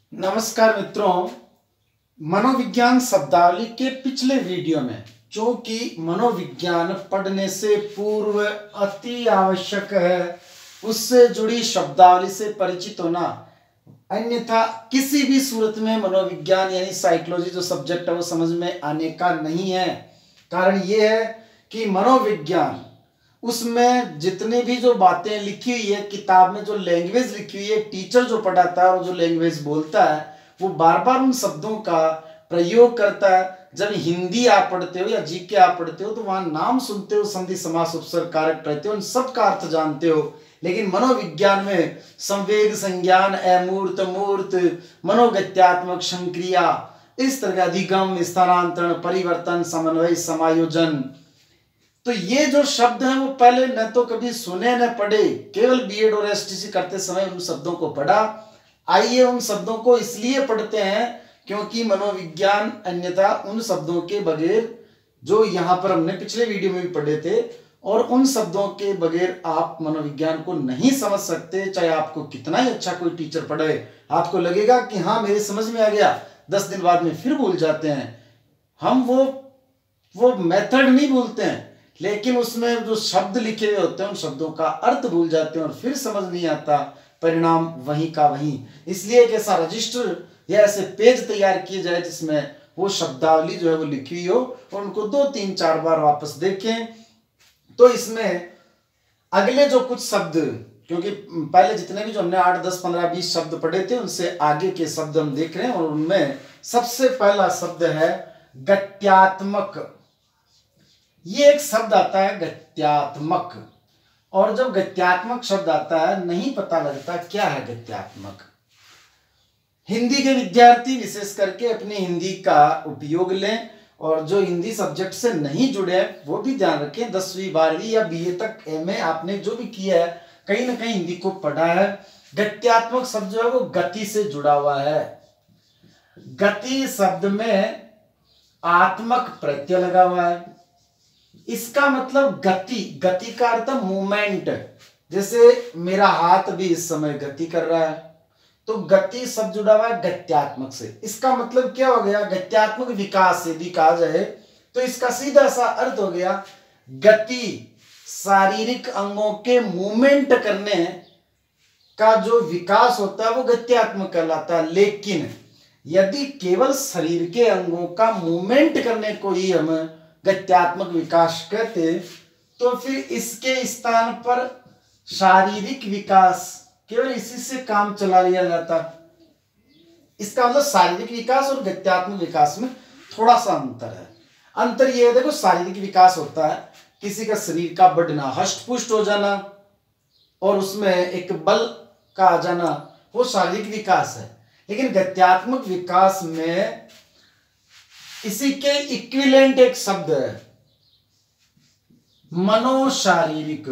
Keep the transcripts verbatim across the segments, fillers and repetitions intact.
नमस्कार मित्रों, मनोविज्ञान शब्दावली के पिछले वीडियो में, जो कि मनोविज्ञान पढ़ने से पूर्व अति आवश्यक है, उससे जुड़ी शब्दावली से परिचित होना। अन्यथा किसी भी सूरत में मनोविज्ञान यानी साइकोलॉजी जो सब्जेक्ट है वो समझ में आने का नहीं है। कारण ये है कि मनोविज्ञान उसमें जितने भी जो बातें लिखी हुई है किताब में, जो लैंग्वेज लिखी हुई है, टीचर जो पढ़ाता है और जो लैंग्वेज बोलता है वो बार बार उन शब्दों का प्रयोग करता है। जब हिंदी आप पढ़ते हो या जीके आप पढ़ते हो तो वहां नाम सुनते हो, संधि समास उपसर्ग कारक पढ़ते हो, उन सबका अर्थ जानते हो। लेकिन मनोविज्ञान में संवेग, संज्ञान, अमूर्त, मूर्त, मनोगत्यात्मक, संक्रिया, इस तरह का अधिगम, स्थानांतरण, परिवर्तन, समन्वय, समायोजन, तो ये जो शब्द हैं वो पहले न तो कभी सुने न पढ़े, केवल बीएड और एसटीसी करते समय उन शब्दों को पढ़ा। आइए उन शब्दों को इसलिए पढ़ते हैं क्योंकि मनोविज्ञान अन्यथा उन शब्दों के बगैर, जो यहाँ पर हमने पिछले वीडियो में भी पढ़े थे, और उन शब्दों के बगैर आप मनोविज्ञान को नहीं समझ सकते। चाहे आपको कितना ही अच्छा कोई टीचर पढ़ाए, आपको लगेगा कि हाँ मेरे समझ में आ गया, दस दिन बाद में फिर भूल जाते हैं। हम वो वो मेथड नहीं भूलते हैं, लेकिन उसमें जो शब्द लिखे हुए होते हैं उन शब्दों का अर्थ भूल जाते हैं और फिर समझ नहीं आता, परिणाम वहीं का वहीं। इसलिए एक ऐसा रजिस्टर या ऐसे पेज तैयार किए जाए जिसमें वो शब्दावली जो है वो लिखी हुई हो और उनको दो तीन चार बार वापस देखें। तो इसमें अगले जो कुछ शब्द, क्योंकि पहले जितने भी जो हमने आठ दस पंद्रह बीस शब्द पढ़े थे उनसे आगे के शब्द हम देख रहे हैं, और उनमें सबसे पहला शब्द है गत्यात्मक। ये एक शब्द आता है गत्यात्मक, और जब गत्यात्मक शब्द आता है नहीं पता लगता क्या है गत्यात्मक। हिंदी के विद्यार्थी विशेष करके अपनी हिंदी का उपयोग लें, और जो हिंदी सब्जेक्ट से नहीं जुड़े वो भी ध्यान रखें। दसवीं बारहवीं या बीए तक एमए आपने जो भी किया है कहीं ना कहीं हिंदी को पढ़ा है। गत्यात्मक शब्द जो है वो गति से जुड़ा हुआ है। गति शब्द में आत्मक प्रत्यय लगा हुआ है। इसका मतलब गति, गति का अर्थ मूवमेंट। जैसे मेरा हाथ भी इस समय गति कर रहा है, तो गति शब्द जुड़ा हुआ है गत्यात्मक से। इसका मतलब क्या हो गया? गत्यात्मक विकास यदि कहा जाए तो इसका सीधा सा अर्थ हो गया गति, शारीरिक अंगों के मूवमेंट करने का जो विकास होता है वो गत्यात्मक कहलाता है। लेकिन यदि केवल शरीर के अंगों का मूवमेंट करने को ही हम गत्यात्मक विकास कहते तो फिर इसके स्थान पर शारीरिक विकास, केवल इसी से काम चला लिया जाता। इसका मतलब शारीरिक विकास और गत्यात्मक विकास में थोड़ा सा अंतर है। अंतर यह है, देखो शारीरिक विकास होता है किसी का शरीर का बढ़ना, हष्ट पुष्ट हो जाना और उसमें एक बल का आ जाना, वो शारीरिक विकास है। लेकिन गत्यात्मक विकास में इसी के इक्विवेलेंट एक शब्द है मनोशारीरिक।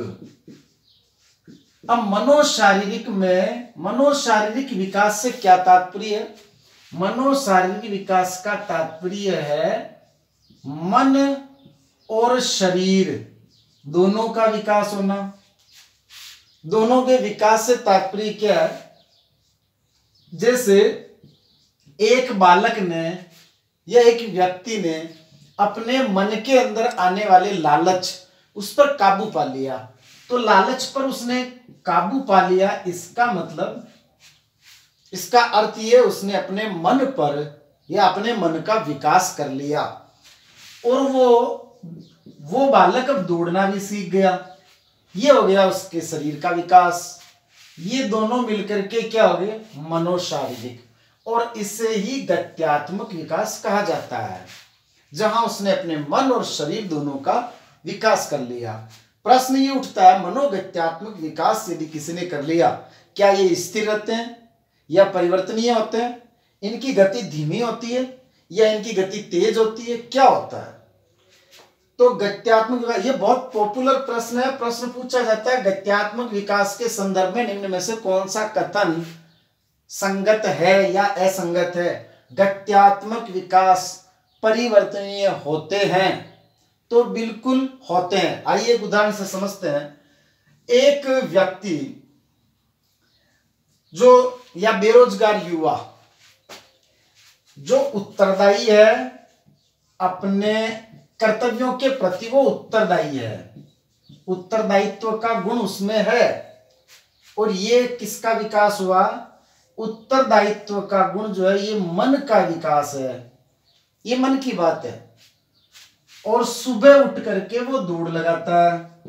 अब मनोशारीरिक में मनोशारीरिक विकास से क्या तात्पर्य है? मनोशारीरिक विकास का तात्पर्य है मन और शरीर दोनों का विकास होना। दोनों के विकास से तात्पर्य क्या है? जैसे एक बालक ने या एक व्यक्ति ने अपने मन के अंदर आने वाले लालच, उस पर काबू पा लिया, तो लालच पर उसने काबू पा लिया, इसका मतलब, इसका अर्थ ये उसने अपने मन पर या अपने मन का विकास कर लिया, और वो वो बालक अब दौड़ना भी सीख गया। ये हो गया उसके शरीर का विकास। ये दोनों मिलकर के क्या हो गए? मनोशारीरिक। और इसे ही गत्यात्मक विकास कहा जाता है, जहां उसने अपने मन और शरीर दोनों का विकास कर लिया। प्रश्न ये उठता है, मनोगत्यात्मक विकास यदि किसी ने कर लिया, क्या ये स्थिर रहते हैं या परिवर्तनीय होते हैं? इनकी गति धीमी होती है या इनकी गति तेज होती है? क्या होता है? तो गत्यात्मक विकास, ये बहुत पॉपुलर प्रश्न है। प्रश्न पूछा जाता है गत्यात्मक विकास के संदर्भ में निम्न में से कौन सा कथन संगत है या असंगत है? गत्यात्मक विकास परिवर्तनीय होते हैं? तो बिल्कुल होते हैं। आइए एक उदाहरण से समझते हैं। एक व्यक्ति जो या बेरोजगार युवा जो उत्तरदायी है, अपने कर्तव्यों के प्रति वो उत्तरदायी है, उत्तरदायित्व का गुण उसमें है। और ये किसका विकास हुआ? उत्तरदायित्व का गुण जो है ये मन का विकास है, ये मन की बात है। और सुबह उठ करके वो दौड़ लगाता है,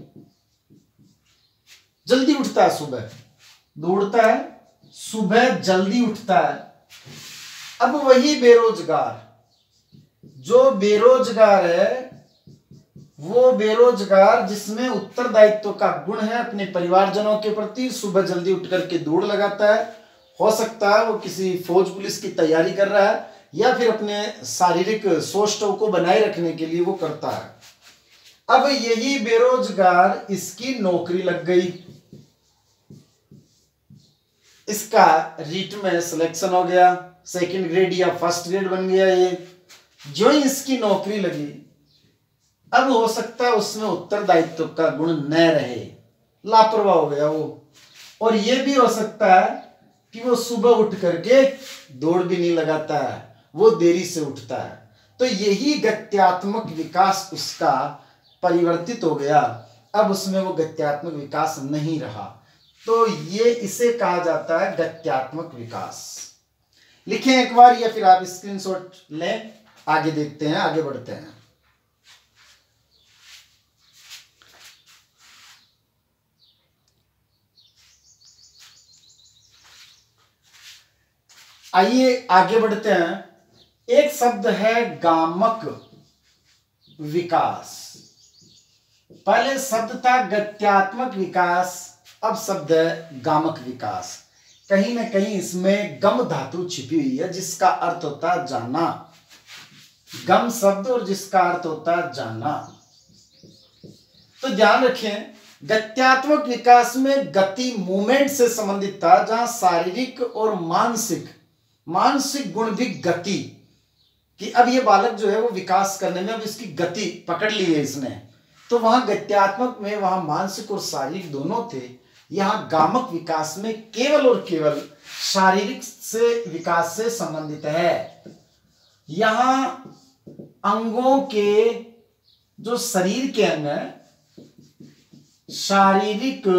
जल्दी उठता है, सुबह दौड़ता है, सुबह जल्दी उठता है। अब वही बेरोजगार, जो बेरोजगार है, वो बेरोजगार जिसमें उत्तरदायित्व का गुण है अपने परिवारजनों के प्रति, सुबह जल्दी उठ करके दौड़ लगाता है। हो सकता है वो किसी फौज पुलिस की तैयारी कर रहा है या फिर अपने शारीरिक सौष्ठव को बनाए रखने के लिए वो करता है। अब यही बेरोजगार, इसकी नौकरी लग गई, इसका रीट में सिलेक्शन हो गया, सेकंड ग्रेड या फर्स्ट ग्रेड बन गया। ये जो ही इसकी नौकरी लगी, अब हो सकता है उसमें उत्तरदायित्व का गुण न रहे, लापरवाह हो गया वो। और ये भी हो सकता है कि वो सुबह उठ करके दौड़ भी नहीं लगाता है, वो देरी से उठता है। तो यही गत्यात्मक विकास उसका परिवर्तित हो गया, अब उसमें वो गत्यात्मक विकास नहीं रहा। तो ये इसे कहा जाता है गत्यात्मक विकास। लिखें एक बार या फिर आप स्क्रीनशॉट लें, आगे देखते हैं, आगे बढ़ते हैं। आइए आगे बढ़ते हैं। एक शब्द है गामक विकास। पहले शब्द था गत्यात्मक विकास, अब शब्द है गामक विकास। कहीं ना कहीं इसमें गम धातु छिपी हुई है, जिसका अर्थ होता है जाना। गम शब्द और जिसका अर्थ होता है जाना। तो ध्यान रखें, गत्यात्मक विकास में गति मूवमेंट से संबंधित था, जहां शारीरिक और मानसिक मानसिक गुण भी गति, कि अब ये बालक जो है वो विकास करने में अब इसकी गति पकड़ ली है इसने। तो वहां गत्यात्मक में वहां मानसिक और शारीरिक दोनों थे। यहां गामक विकास में केवल और केवल शारीरिक से विकास से संबंधित है। यहां अंगों के, जो शरीर के अंग हैं, शारीरिक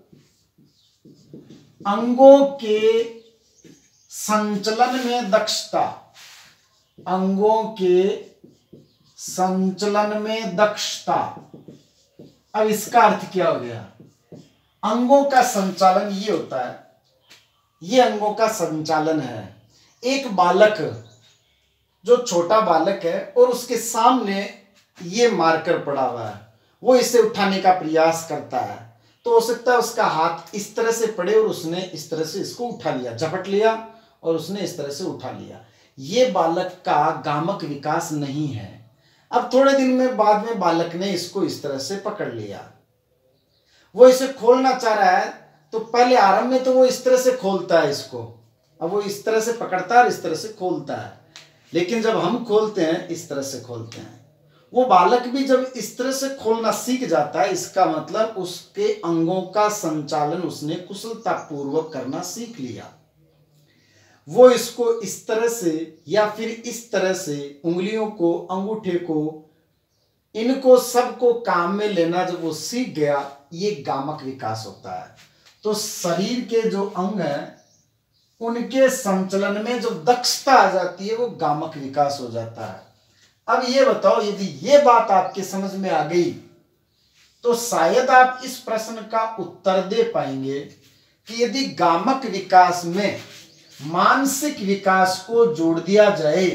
अंगों के संचलन में दक्षता, अंगों के संचलन में दक्षता। अब इसका अर्थ क्या हो गया? अंगों का संचालन ये होता है, ये अंगों का संचालन है। एक बालक, जो छोटा बालक है और उसके सामने ये मार्कर पड़ा हुआ है, वो इसे उठाने का प्रयास करता है, तो हो सकता है उसका हाथ इस तरह से पड़े और उसने इस तरह से इसको उठा लिया, झपट लिया और उसने इस तरह से उठा लिया। ये बालक का गामक विकास नहीं है। अब थोड़े दिन में बाद में बालक ने इसको इस तरह से पकड़ लिया, वो इसे खोलना चाह रहा है, तो पहले आरंभ में तो वो इस तरह से खोलता है इसको, अब वो इस तरह से पकड़ता है और इस तरह से खोलता है। लेकिन जब हम खोलते हैं, इस तरह से खोलते हैं। वो बालक भी जब इस तरह से खोलना सीख जाता है, इसका मतलब उसके अंगों का संचालन उसने कुशलता पूर्वक करना सीख लिया। वो इसको इस तरह से या फिर इस तरह से उंगलियों को, अंगूठे को, इनको सबको काम में लेना जब वो सीख गया, ये गामक विकास होता है। तो शरीर के जो अंग हैं, उनके संचलन में जो दक्षता आ जाती है, वो गामक विकास हो जाता है। अब ये बताओ, यदि ये बात आपके समझ में आ गई तो शायद आप इस प्रश्न का उत्तर दे पाएंगे कि यदि गामक विकास में मानसिक विकास को जोड़ दिया जाए,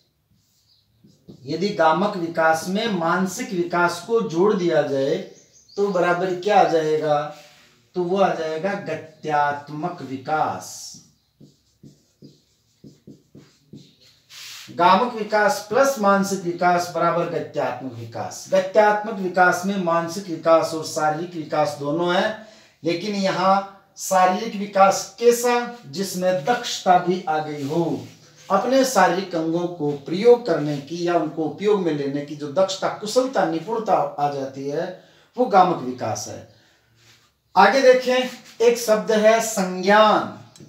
यदि गामक विकास में मानसिक विकास को जोड़ दिया जाए तो बराबर क्या आ जाएगा? तो वो आ जाएगा गत्यात्मक विकास। गामक विकास प्लस मानसिक विकास बराबर गत्यात्मक विकास। गत्यात्मक विकास में मानसिक विकास और शारीरिक विकास दोनों है, लेकिन यहां शारीरिक विकास कैसा? जिसमें दक्षता भी आ गई हो, अपने शारीरिक अंगों को प्रयोग करने की या उनको उपयोग में लेने की जो दक्षता, कुशलता, निपुणता आ जाती है, वो गामक विकास है। आगे देखें, एक शब्द है संज्ञान।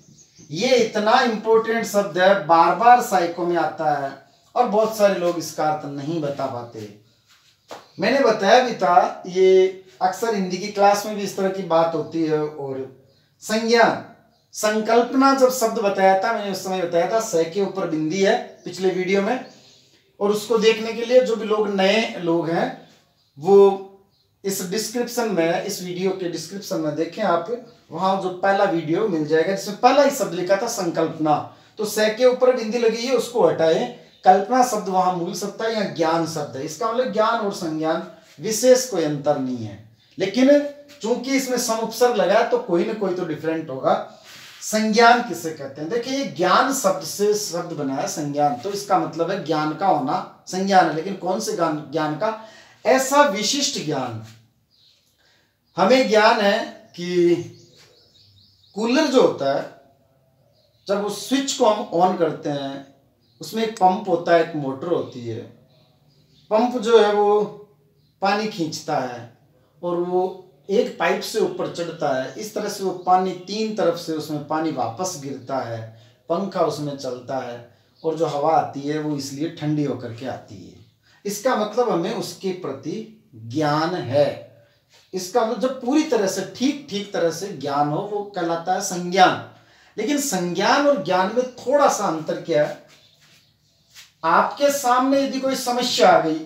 ये इतना इंपॉर्टेंट शब्द है, बार बार साइको में आता है और बहुत सारे लोग इसका अर्थ नहीं बता पाते। मैंने बताया भी था, ये अक्सर हिंदी की क्लास में भी इस तरह की बात होती है। और संज्ञान, संकल्पना जब शब्द बताया था, मैंने उस समय बताया था स के ऊपर बिंदी है पिछले वीडियो में। और उसको देखने के लिए जो भी लोग नए लोग हैं वो इस डिस्क्रिप्शन में, इस वीडियो के डिस्क्रिप्शन में देखें आप, वहां जो पहला वीडियो मिल जाएगा जिसमें पहला ही शब्द लिखा था संकल्पना। तो स के ऊपर बिंदी लगी है, उसको हटाएं। कल्पना शब्द वहां मूल शब्द है, यहाँ ज्ञान शब्द है। इसका मतलब ज्ञान और संज्ञान विशेष कोई अंतर नहीं है, लेकिन चूंकि इसमें समुपसर्ग लगा है तो कोई ना कोई तो डिफरेंट होगा। संज्ञान किसे कहते हैं? देखिए, ये ज्ञान शब्द से शब्द बना है संज्ञान, तो इसका मतलब है ज्ञान का होना संज्ञान है। लेकिन कौन से ज्ञान का? ऐसा विशिष्ट ज्ञान। हमें ज्ञान है कि कूलर जो होता है, जब उस स्विच को हम ऑन करते हैं, उसमें एक पंप होता है, एक मोटर होती है। पंप जो है वो पानी खींचता है और वो एक पाइप से ऊपर चढ़ता है। इस तरह से वो पानी तीन तरफ से उसमें पानी वापस गिरता है, पंखा उसमें चलता है और जो हवा आती है वो इसलिए ठंडी होकर के आती है। इसका मतलब हमें उसके प्रति ज्ञान है। इसका मतलब जब पूरी तरह से ठीक ठीक तरह से ज्ञान हो वो कहलाता है संज्ञान। लेकिन संज्ञान और ज्ञान में थोड़ा सा अंतर क्या है? आपके सामने यदि कोई समस्या आ गई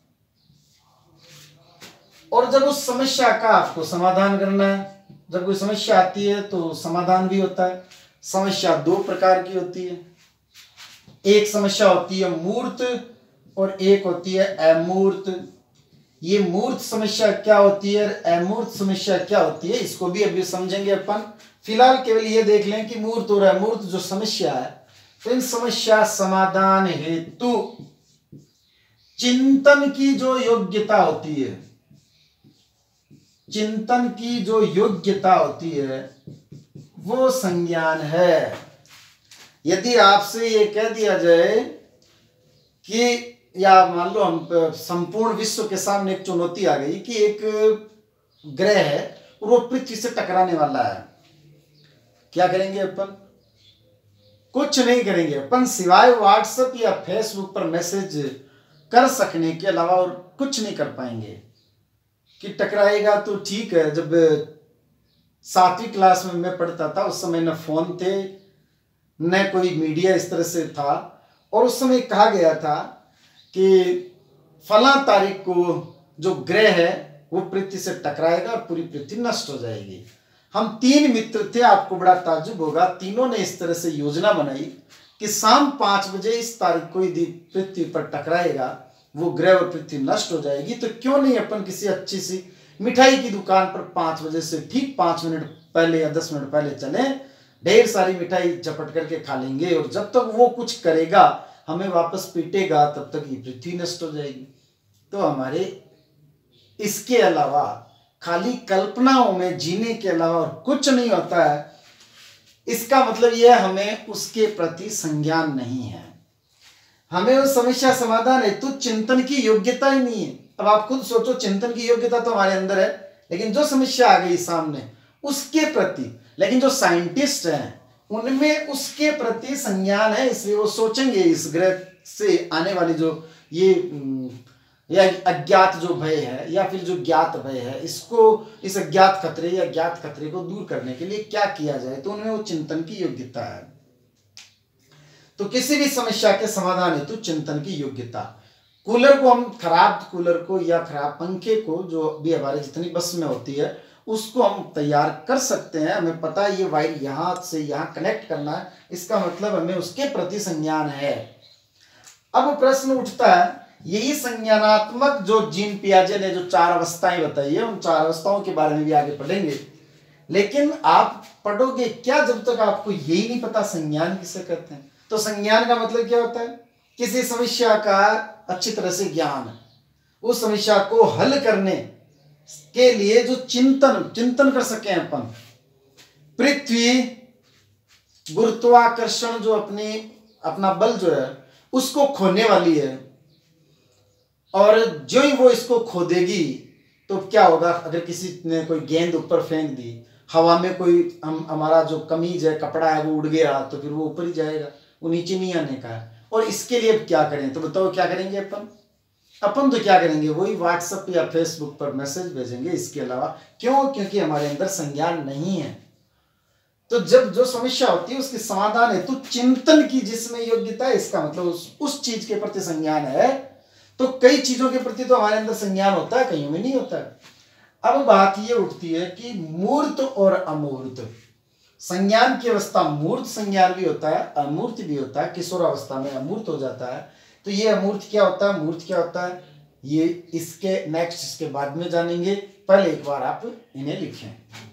और जब उस समस्या का आपको समाधान करना है, जब कोई समस्या आती है तो समाधान भी होता है। समस्या दो प्रकार की होती है, एक समस्या होती है मूर्त और एक होती है अमूर्त। ये मूर्त समस्या क्या होती है, अमूर्त समस्या क्या होती है, इसको भी अभी समझेंगे अपन। फिलहाल केवल ये देख लें कि मूर्त और अमूर्त जो समस्या है, तो इन समस्या समाधान हेतु चिंतन की जो योग्यता होती है, चिंतन की जो योग्यता होती है वो संज्ञान है। यदि आपसे ये कह दिया जाए कि, या मान लो हम संपूर्ण विश्व के सामने एक चुनौती आ गई कि एक ग्रह है और वो पृथ्वी से टकराने वाला है, क्या करेंगे अपन? कुछ नहीं करेंगे अपन, सिवाय व्हाट्सएप या फेसबुक पर मैसेज कर सकने के अलावा और कुछ नहीं कर पाएंगे। कि टकराएगा तो ठीक है, जब सातवीं क्लास में मैं पढ़ता था उस समय न फोन थे न कोई मीडिया इस तरह से था, और उस समय कहा गया था कि फला तारीख को जो ग्रह है वो पृथ्वी से टकराएगा और पूरी पृथ्वी नष्ट हो जाएगी। हम तीन मित्र थे, आपको बड़ा ताज्जुब होगा, तीनों ने इस तरह से योजना बनाई कि शाम पांच बजे इस तारीख को यदि पृथ्वी पर टकराएगा वो ग्रह और पृथ्वी नष्ट हो जाएगी, तो क्यों नहीं अपन किसी अच्छी सी मिठाई की दुकान पर पांच बजे से ठीक पांच मिनट पहले या दस मिनट पहले चले, ढेर सारी मिठाई झपट करके खा लेंगे और जब तक वो कुछ करेगा हमें वापस पीटेगा तब तक ये पृथ्वी नष्ट हो जाएगी। तो हमारे इसके अलावा खाली कल्पनाओं में जीने के अलावा और कुछ नहीं होता है। इसका मतलब यह हमें उसके प्रति संज्ञान नहीं है, हमें उस समस्या समाधान हेतु चिंतन की योग्यता ही नहीं है। अब आप खुद सोचो, चिंतन की योग्यता तो हमारे अंदर है, लेकिन जो समस्या आ गई सामने उसके प्रति, लेकिन जो साइंटिस्ट हैं उनमें उसके प्रति संज्ञान है, इसलिए वो सोचेंगे इस ग्रह से आने वाली जो ये या अज्ञात जो भय है या फिर जो ज्ञात भय है, इसको, इस अज्ञात खतरे या ज्ञात खतरे को दूर करने के लिए क्या किया जाए, तो उनमें वो चिंतन की योग्यता है। तो किसी भी समस्या के समाधान हेतु चिंतन की योग्यता। कूलर को हम, खराब कूलर को या खराब पंखे को, जो भी हमारे जितनी बस में होती है उसको हम तैयार कर सकते हैं। हमें पता है ये वायर यहाँ से यहाँ कनेक्ट करना है, इसका मतलब हमें उसके प्रति संज्ञान है। अब प्रश्न उठता है, यही संज्ञानात्मक जो जीन पियाजे ने जो चार अवस्थाएं बताई है, उन चार अवस्थाओं के बारे में भी आगे पढ़ेंगे। लेकिन आप पढ़ोगे क्या जब तक आपको यही नहीं पता संज्ञान किसे कहते हैं। तो संज्ञान का मतलब क्या होता है? किसी समस्या का अच्छी तरह से ज्ञान, उस समस्या को हल करने के लिए जो चिंतन चिंतन कर सके अपन। पृथ्वी गुरुत्वाकर्षण जो अपनी अपना बल जो है उसको खोने वाली है, और जो ही वो इसको खो देगी तो क्या होगा? अगर किसी ने कोई गेंद ऊपर फेंक दी हवा में कोई हम हमारा जो कमीज है, कपड़ा है, वो उड़ गया तो फिर वो ऊपर ही जाएगा, वो नीचे नहीं आने का है। और इसके लिए अब क्या करें, तो बताओ क्या करेंगे अपन अपन तो क्या करेंगे, वही व्हाट्सएप या फेसबुक पर मैसेज भेजेंगे। इसके अलावा क्यों, क्योंकि हमारे अंदर संज्ञान नहीं है। तो जब जो समस्या होती है उसके समाधान है तो चिंतन की जिसमें योग्यता है, इसका मतलब उस, उस चीज के प्रति संज्ञान है। तो कई चीजों के प्रति तो हमारे अंदर संज्ञान होता है, कईयों में नहीं होता है। अब बात ये उठती है कि मूर्त और अमूर्त संज्ञान की अवस्था, मूर्त संज्ञान भी होता है, अमूर्त भी होता है। किशोर अवस्था में अमूर्त हो जाता है। तो ये अमूर्त क्या होता है, मूर्त क्या होता है, ये इसके नेक्स्ट इसके बाद में जानेंगे। पहले एक बार आप इन्हें लिखें।